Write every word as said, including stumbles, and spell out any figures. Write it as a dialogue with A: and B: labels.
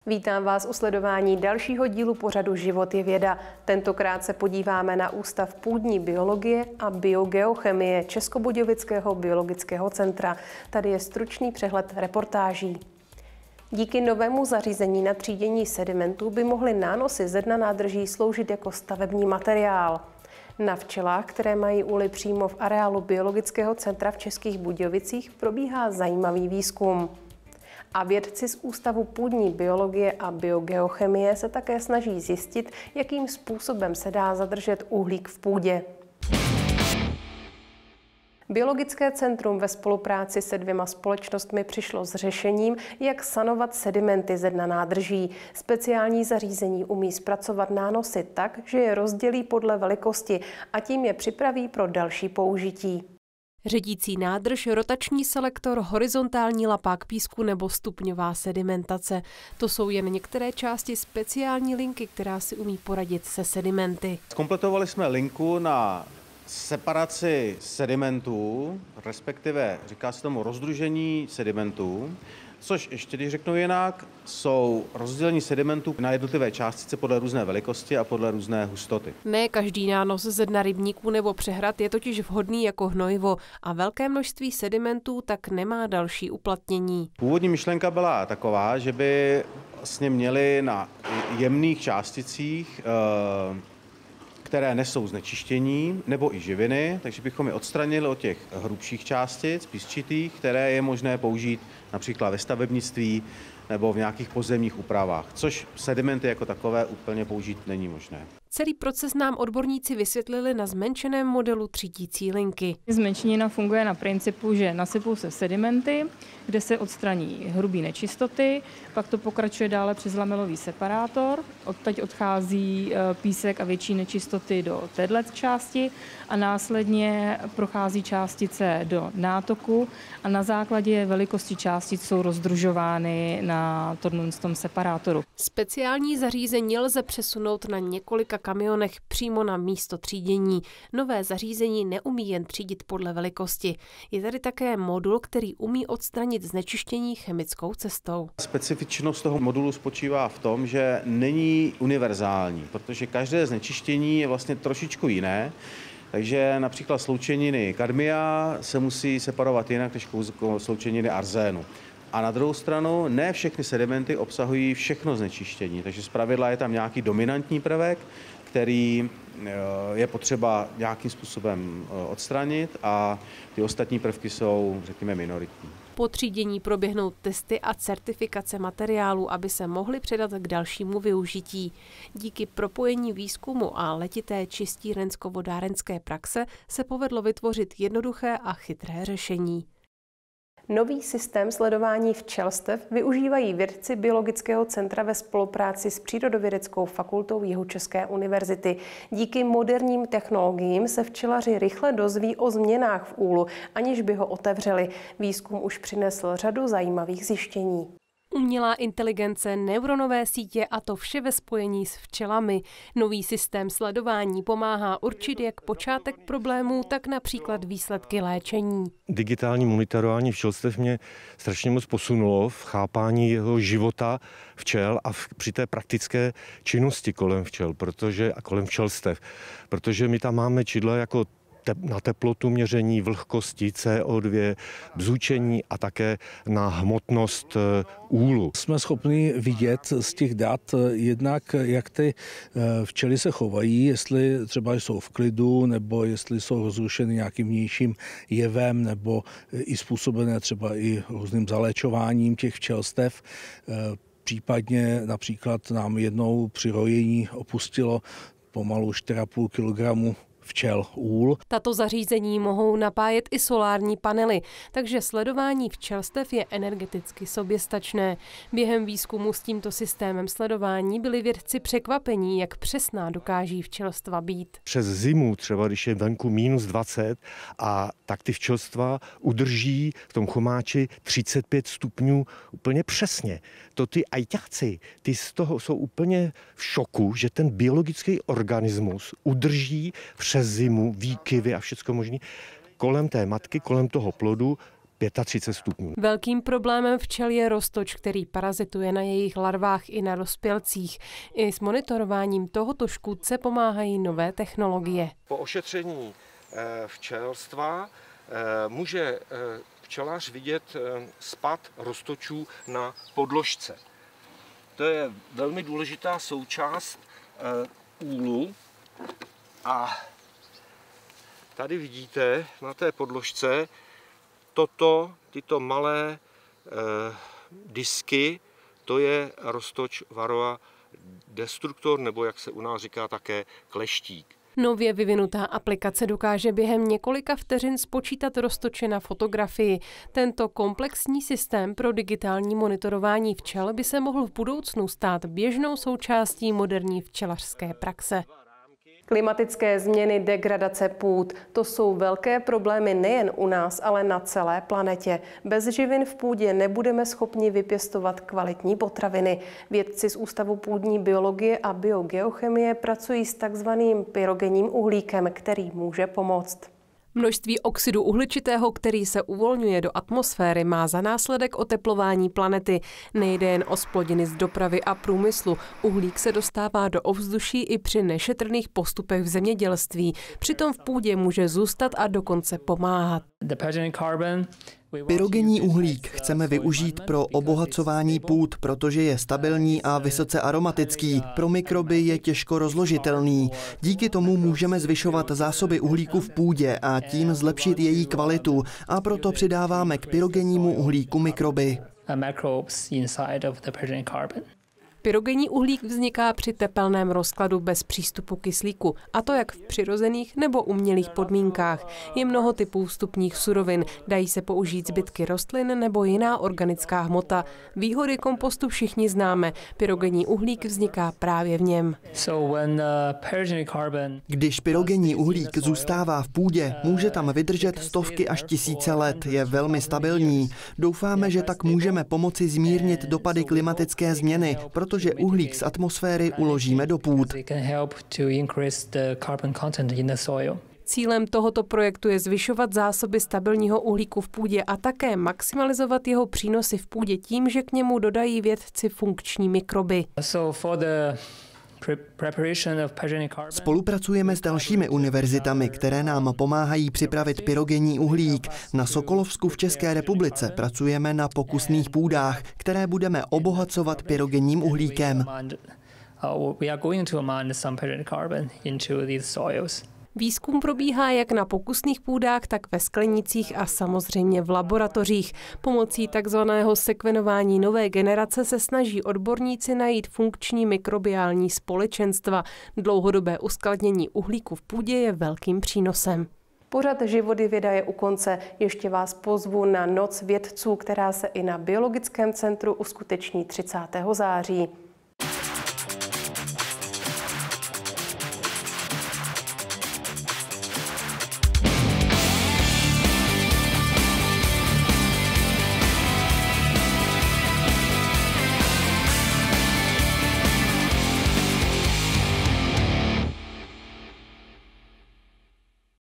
A: Vítám vás u sledování dalšího dílu pořadu Život je věda. Tentokrát se podíváme na Ústav půdní biologie a biogeochemie Českobudějovického biologického centra. Tady je stručný přehled reportáží. Díky novému zařízení na třídění sedimentů by mohly nánosy ze dna nádrží sloužit jako stavební materiál. Na včelách, které mají úly přímo v areálu biologického centra v Českých Budějovicích, probíhá zajímavý výzkum. A vědci z Ústavu půdní biologie a biogeochemie se také snaží zjistit, jakým způsobem se dá zadržet uhlík v půdě. Biologické centrum ve spolupráci se dvěma společnostmi přišlo s řešením, jak sanovat sedimenty ze dna nádrží. Speciální zařízení umí zpracovat nánosy tak, že je rozdělí podle velikosti a tím je připraví pro další použití. Řídící nádrž, rotační selektor, horizontální lapák písku nebo stupňová sedimentace. To jsou jen některé části speciální linky, která si umí poradit se sedimenty.
B: Zkompletovali jsme linku na separaci sedimentů, respektive říká se tomu rozdružení sedimentů, což ještě, když řeknu jinak, jsou rozdělení sedimentů na jednotlivé částice podle různé velikosti a podle různé hustoty.
A: Ne každý nános ze dna rybníků nebo přehrad je totiž vhodný jako hnojivo a velké množství sedimentů tak nemá další uplatnění.
B: Původní myšlenka byla taková, že by vlastně měli na jemných částicích, které nesou znečištění nebo i živiny, takže bychom je odstranili od těch hrubších částic, písčitých, které je možné použít například ve stavebnictví nebo v nějakých pozemních úpravách, což sedimenty jako takové úplně použít není možné.
A: Celý proces nám odborníci vysvětlili na zmenšeném modelu třídící linky.
C: Zmenšenina funguje na principu, že nasypou se sedimenty, kde se odstraní hrubé nečistoty, pak to pokračuje dále přes lamelový separátor, odtud odchází písek a větší nečistoty do téhle části a následně prochází částice do nátoku a na základě velikosti částic jsou rozdružovány na tom separátoru.
A: Speciální zařízení lze přesunout na několika kamionech přímo na místo třídění. Nové zařízení neumí jen třídit podle velikosti. Je tady také modul, který umí odstranit znečištění chemickou cestou.
B: Specifičnost toho modulu spočívá v tom, že není univerzální, protože každé znečištění je vlastně trošičku jiné. Takže například sloučeniny kadmia se musí separovat jinak než sloučeniny arzénu. A na druhou stranu ne všechny sedimenty obsahují všechno znečištění, takže zpravidla je tam nějaký dominantní prvek, který je potřeba nějakým způsobem odstranit a ty ostatní prvky jsou, řekněme, minoritní.
A: Po třídění proběhnou testy a certifikace materiálů, aby se mohly předat k dalšímu využití. Díky propojení výzkumu a letité čistírensko-vodárenské praxe se povedlo vytvořit jednoduché a chytré řešení. Nový systém sledování včelstev využívají vědci Biologického centra ve spolupráci s Přírodovědeckou fakultou Jihočeské univerzity. Díky moderním technologiím se včelaři rychle dozví o změnách v úlu, aniž by ho otevřeli. Výzkum už přinesl řadu zajímavých zjištění. Umělá inteligence, neuronové sítě a to vše ve spojení s včelami. Nový systém sledování pomáhá určit jak počátek problémů, tak například výsledky léčení.
D: Digitální monitorování včelstev mě strašně moc posunulo v chápání jeho života včel a v, při té praktické činnosti kolem včel, protože, a kolem včelstev, protože my tam máme čidla jako na teplotu měření, vlhkosti, C O dva, bzučení a také na hmotnost úlu.
E: Jsme schopni vidět z těch dat jednak, jak ty včely se chovají, jestli třeba jsou v klidu, nebo jestli jsou rozrušeny nějakým vnějším jevem, nebo i způsobené třeba i různým zaléčováním těch včelstev. Případně například nám jednou při rojení opustilo pomalu čtyři a půl kilogramu včel úl.
A: Tato zařízení mohou napájet i solární panely, takže sledování včelstev je energeticky soběstačné. Během výzkumu s tímto systémem sledování byli vědci překvapení, jak přesná dokáží včelstva být.
D: Přes zimu, třeba když je venku minus dvacet, a tak ty včelstva udrží v tom chomáči třicet pět stupňů úplně přesně. To ty ajťáci, ty z toho jsou úplně v šoku, že ten biologický organismus udrží přes zimu výkyvy a všecko možné kolem té matky, kolem toho plodu třicet pět stupňů.
A: Velkým problémem včel je roztoč, který parazituje na jejich larvách i na dospělcích. I s monitorováním tohoto škůdce pomáhají nové technologie.
F: Po ošetření včelstva může včelař vidět spad roztočů na podložce. To je velmi důležitá součást úlu a tady vidíte na té podložce toto, tyto malé eh, disky, to je roztoč Varroa destructor, nebo jak se u nás říká také kleštík.
A: Nově vyvinutá aplikace dokáže během několika vteřin spočítat roztoče na fotografii. Tento komplexní systém pro digitální monitorování včel by se mohl v budoucnu stát běžnou součástí moderní včelařské praxe. Klimatické změny, degradace půd, to jsou velké problémy nejen u nás, ale na celé planetě. Bez živin v půdě nebudeme schopni vypěstovat kvalitní potraviny. Vědci z Ústavu půdní biologie a biogeochemie pracují s takzvaným pyrogenním uhlíkem, který může pomoct. Množství oxidu uhličitého, který se uvolňuje do atmosféry, má za následek oteplování planety. Nejde jen o zplodiny z dopravy a průmyslu. Uhlík se dostává do ovzduší i při nešetrných postupech v zemědělství. Přitom v půdě může zůstat a dokonce pomáhat.
G: Pyrogenní uhlík chceme využít pro obohacování půd, protože je stabilní a vysoce aromatický. Pro mikroby je těžko rozložitelný. Díky tomu můžeme zvyšovat zásoby uhlíku v půdě a tím zlepšit její kvalitu. A proto přidáváme k pyrogennímu uhlíku mikroby.
A: Pyrogenní uhlík vzniká při tepelném rozkladu bez přístupu kyslíku, a to jak v přirozených nebo umělých podmínkách. Je mnoho typů vstupních surovin, dají se použít zbytky rostlin nebo jiná organická hmota. Výhody kompostu všichni známe, pyrogenní uhlík vzniká právě v něm.
G: Když pyrogenní uhlík zůstává v půdě, může tam vydržet stovky až tisíce let, je velmi stabilní. Doufáme, že tak můžeme pomoci zmírnit dopady klimatické změny, protože protože uhlík z atmosféry uložíme do půd.
A: Cílem tohoto projektu je zvyšovat zásoby stabilního uhlíku v půdě a také maximalizovat jeho přínosy v půdě tím, že k němu dodají vědci funkční mikroby.
G: Spolupracujeme s dalšími univerzitami, které nám pomáhají připravit pyrogenní uhlík. Na Sokolovsku v České republice pracujeme na pokusných půdách, které budeme obohacovat pyrogenním uhlíkem.
A: Výzkum probíhá jak na pokusných půdách, tak ve sklenících a samozřejmě v laboratořích. Pomocí takzvaného sekvenování nové generace se snaží odborníci najít funkční mikrobiální společenstva. Dlouhodobé uskladnění uhlíku v půdě je velkým přínosem. Pořad Životy věda je u konce. Ještě vás pozvu na Noc vědců, která se i na Biologickém centru uskuteční třicátého září.